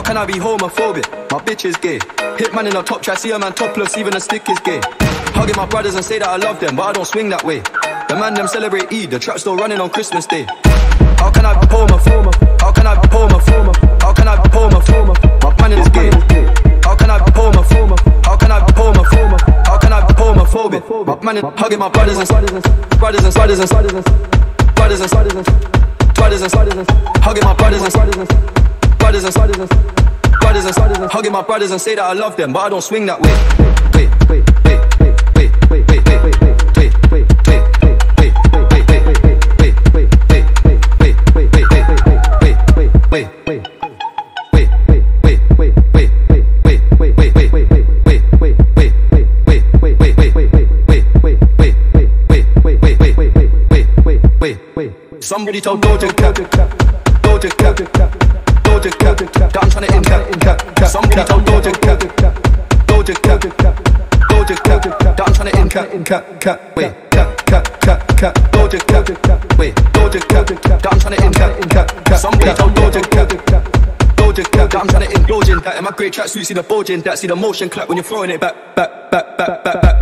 can I be homophobic? My bitch is gay. Hit man in a top try, see a man topless, even a stick is gay. Hugging my brothers and say that I love them, but I don't swing that way. The man them celebrate Eid, the trap still running on Christmas Day. How can I be homophobic? How can I be homophobic? How can I be homophobic? My man is gay. How can I be homophobic? How can I be homophobic? How can I be homophobic? My man is hugging my brothers and brothers and brothers and brothers and brothers and brothers and brothers and hugging my brothers and brothers and brothers and brothers and hugging my brothers and say that I love them, but I don't swing that way. Somebody told Doja Cat, Doja Cat, Doja Cat, that I'm tryna in-cat. Somebody told Doja Cat, Doja Cat, Doja Cat, that I'm tryna in-cat. Wait, cat, Doja Cat, wait, Doja Cat, that I'm tryna in-cat. Somebody told Doja Cat, Doja Cat, that I'm tryna in-Doja that. In my great tracksuit, see the bulge in that, see the motion clap when you're throwing it back.